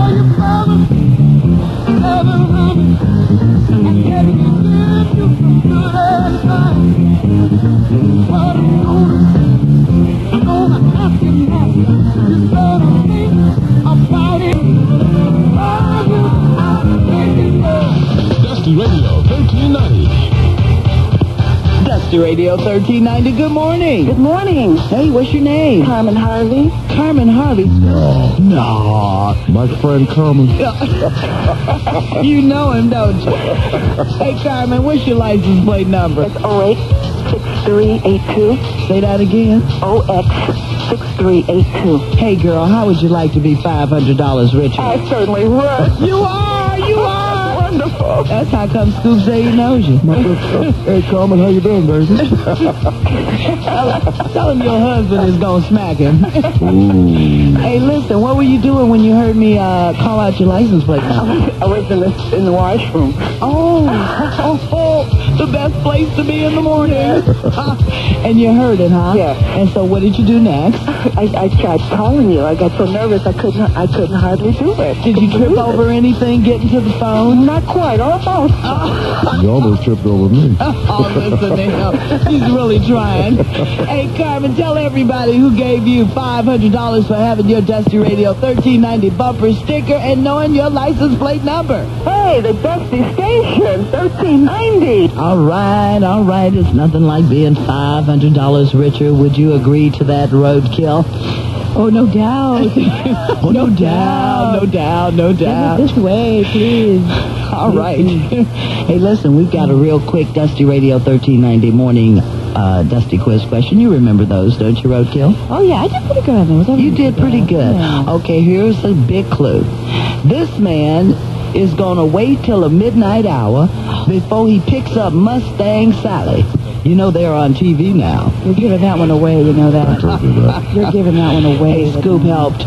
Radio 1390. Good morning. Good morning. Hey, what's your name? Carmen Harvey. Carmen Harvey. No. My friend Carmen. You know him, don't you? Hey, Carmen, what's your license plate number? It's 086382. Say that again. OX6382. Hey, girl, how would you like to be $500 richer? I certainly would. You are. You are. Wonderful. That's how come Scoop say he knows you. Hey, Carmen, how you doing, baby? Tell him your husband is going to smack him. Ooh. Hey, listen, what were you doing when you heard me call out your license plate number? I was in the washroom. Oh, the best place to be in the morning. And you heard it, huh? Yeah. And so what did you do next? I tried calling you. I got so nervous I couldn't hardly do it. Did you trip over anything getting to the phone? Not quite, almost. You almost tripped over me. Oh, listen to him. He's really trying. Hey, Carmen, tell everybody who gave you $500 for having your Dusty Radio 1390 bumper sticker and knowing your license plate number. Hey, the Dusty Station, 1390. All right. It's nothing like being $500 richer. Would you agree to that, roadkill? Oh, no doubt. Oh, no doubt. This way, please. All right. Hey, listen, we've got a real quick Dusty Radio 1390 morning Dusty quiz question. You remember those, don't you, roadkill? Oh, yeah, I did pretty good on those. You did pretty good. Yeah. Okay, here's a big clue. This man is going to wait till a midnight hour before he picks up Mustang Sally. You know they're on TV now. You're giving that one away, you know that. You're giving that one away. Hey, Scoop helped.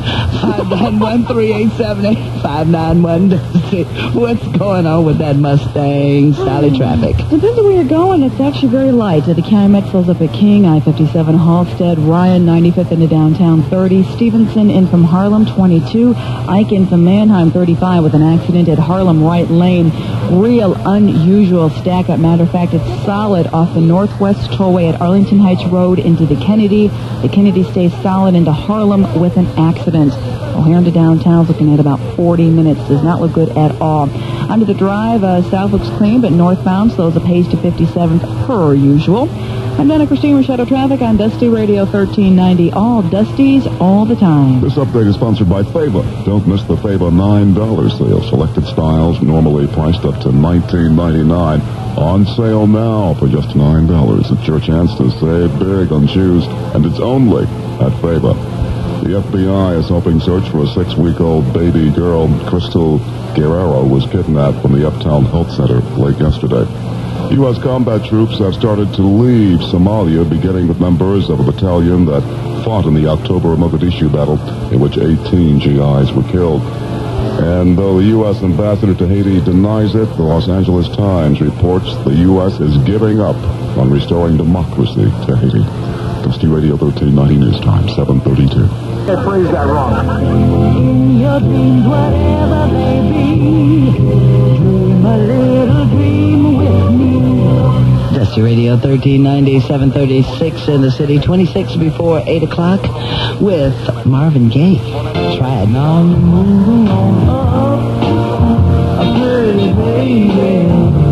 591-3878. 591 Dusty. What's going on with that Mustang Sally traffic? Depends on where you're going. It's actually very light. The County Metros up at King, I-57 Halstead, Ryan, 95th into downtown, 30. Stevenson in from Harlem, 22. Ike in from Manheim, 35 with an accident at Harlem right lane. Real unusual stack-up. Matter of fact, it's solid off the Northwest Tollway at Arlington Heights Road into the Kennedy. The Kennedy stays solid into Harlem with an accident. O'Hare into downtown, looking at about 40 minutes. Does not look good at all. Under the drive, south looks clean, but northbound slows the pace to 57th per usual. I'm Donna Christine with Shadow Traffic on Dusty Radio 1390. All Dusties, all the time. This update is sponsored by Fava. Don't miss the Fava $9 sale. Selected styles, normally priced up to $19.99. On sale now for just $9. It's your chance to save big on shoes, and it's only at Fava. The FBI is helping search for a 6-week-old baby girl. Crystal Guerrero was kidnapped from the Uptown Health Center late yesterday. U.S. combat troops have started to leave Somalia, beginning with members of a battalion that fought in the October Mogadishu battle, in which 18 GIs were killed. And though the U.S. ambassador to Haiti denies it, the Los Angeles Times reports the U.S. is giving up on restoring democracy to Haiti. Dusty Radio 1390 News Time, 7:32. I phrased that wrong. In your dreams, whatever they be, dream a little dream with me. Dusty Radio 1390, 7:36 in the city, 26 before 8 o'clock with Marvin Gaye. Try it now. Moving on up, a pretty baby.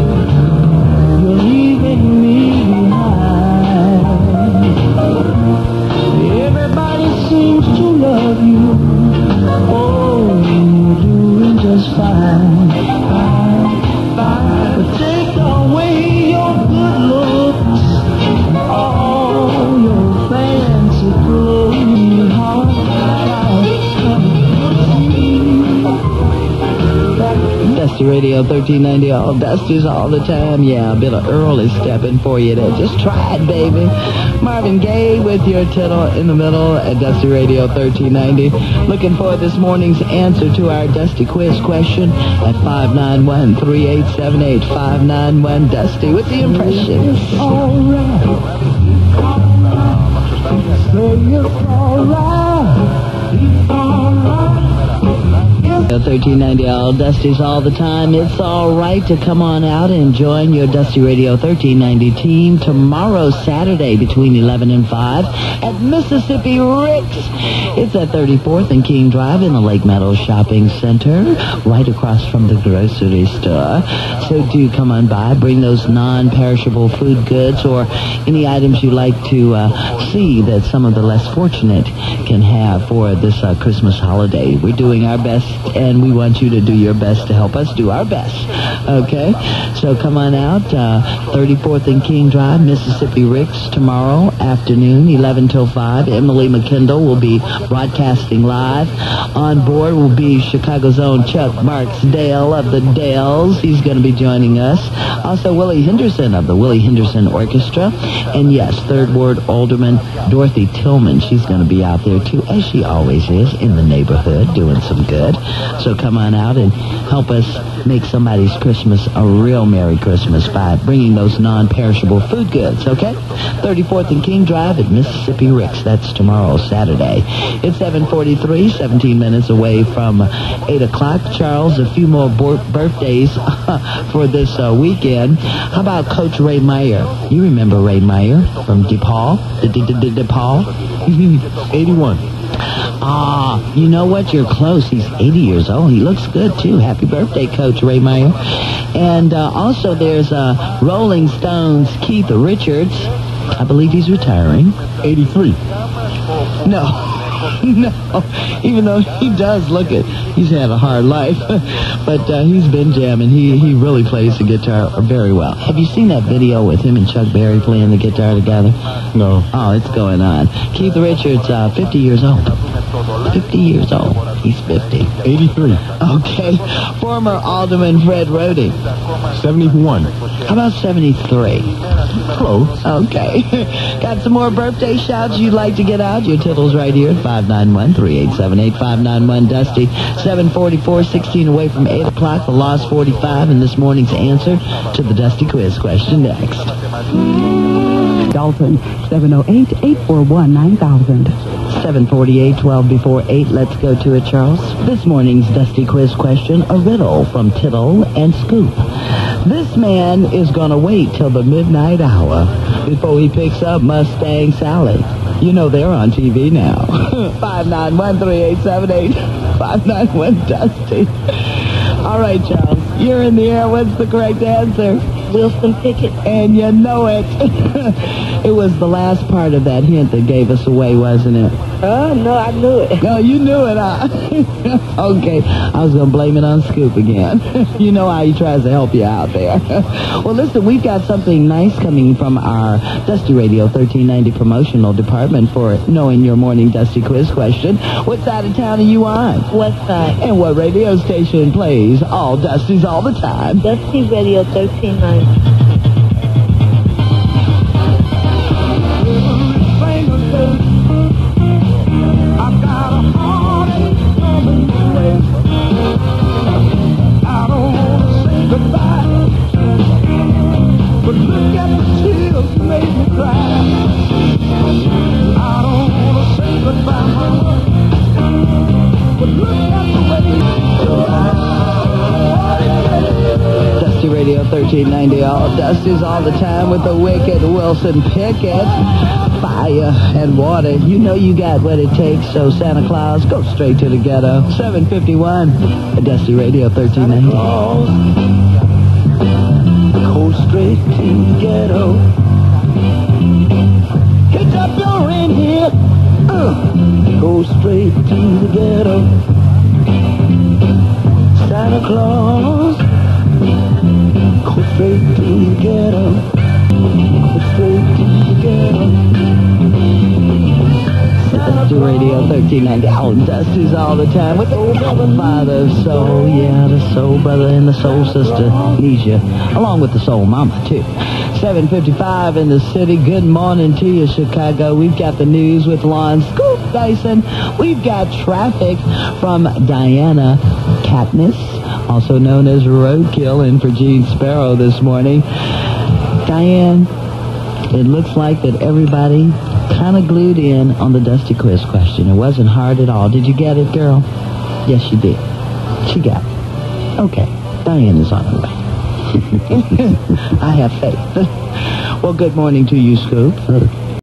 You're leaving me behind. Everybody seems to love you. Oh, you're doing just fine, fine. But take away your good looks, all your fancy clothes, Dusty Radio 1390, all Dusties all the time. Yeah, Bill Earl is stepping for you there. Just try it, baby. Marvin Gaye with your tittle in the middle at Dusty Radio 1390. Looking for this morning's answer to our Dusty quiz question at 591-3878. 591 Dusty with the impression. It's alright. Say it's alright. It's alright. It's 1390 all Dusty's all the time. It's all right to come on out and join your Dusty Radio 1390 team tomorrow, Saturday, between 11 and 5 at Mississippi Rick's. It's at 34th and King Drive in the Lake Meadows Shopping Center, right across from the grocery store. So do come on by. Bring those non-perishable food goods or any items you like to see that some of the less fortunate can have for this Christmas holiday. We're doing our best, and we want you to do your best to help us do our best. Okay? So come on out, 34th and King Drive, Mississippi Rick's, tomorrow afternoon, 11 till 5. Emily McKendall will be broadcasting live. On board will be Chicago's own Chuck Marksdale of the Dales. He's going to be joining us. Also, Willie Henderson of the Willie Henderson Orchestra. And yes, Third Ward Alderman Dorothy Tillman. She's going to be out there, too, as she always is, in the neighborhood, doing some good. So come on out and help us make somebody's Christmas a real Merry Christmas by bringing those non-perishable food goods, okay? 34th and King Drive at Mississippi Rick's. That's tomorrow, Saturday. It's 7:43, 17 minutes away from 8 o'clock. Charles, a few more birthdays for this weekend. How about Coach Ray Meyer? You remember Ray Meyer from DePaul? DePaul? 81. You know what? You're close. He's 80 years old. He looks good, too. Happy birthday, Coach Ray Meyer. And also there's Rolling Stones' Keith Richards. I believe he's retiring. 83. No. No, even though he does look it, he's had a hard life, but he's been jamming. He really plays the guitar very well. Have you seen that video with him and Chuck Berry playing the guitar together? No. Oh, it's going on. Keith Richards, 50 years old. 50 years old. He's 50. 83. Okay. Former Alderman Fred Rody. 71. How about 73? Close. Okay. Got some more birthday shouts you'd like to get out? Your title's right here at 591-3878. 591-DUSTY. 7:44, 16 away from 8 o'clock. The Lost 45 and this morning's answer to the Dusty Quiz question next. Dalton, 708-841-9000. 7:48, 12 before 8. Let's go to it, Charles. This morning's Dusty Quiz question, a riddle from Tittle and Scoop. This man is going to wait till the midnight hour before he picks up Mustang Sally. You know they're on TV now. 591-3878. 591-DUSTY. All right, Charles. You're in the air. What's the correct answer? Wilson Pickett. And you know it. It was the last part of that hint that gave us away, wasn't it? Oh, no, I knew it. No, you knew it, huh? Okay, I was going to blame it on Scoop again. You know how he tries to help you out there. Well, listen, we've got something nice coming from our Dusty Radio 1390 promotional department for knowing your morning Dusty Quiz question. What side of town are you on? West Side. And what radio station plays all Dusties all the time? Dusty Radio 1390. Dusty Radio 1390, all Dusties all the time with the wicked Wilson Pickett. Fire and water. You know you got what it takes, so Santa Claus, go straight to the ghetto. 751, Dusty Radio 1390. Go straight to the ghetto. Pick up your in here. Go straight to the ghetto. Santa Claus, go straight to the ghetto. Go straight to the ghetto. Dusty Radio 1390, all Dusties all the time with the Father of Soul, yeah, the Soul Brother and the Soul Sister, Nisha, along with the Soul Mama, too. 7:55 in the city. Good morning to you, Chicago. We've got the news with Lon Scoop Dyson. We've got traffic from Diana Katniss, also known as Roadkill, in for Gene Sparrow this morning. Diane, it looks like that everybody kind of glued in on the Dusty Quiz question. It wasn't hard at all. Did you get it, girl? Yes, you did. She got it. Okay. Diane is on her way. I have faith. Well, good morning to you, Scoop.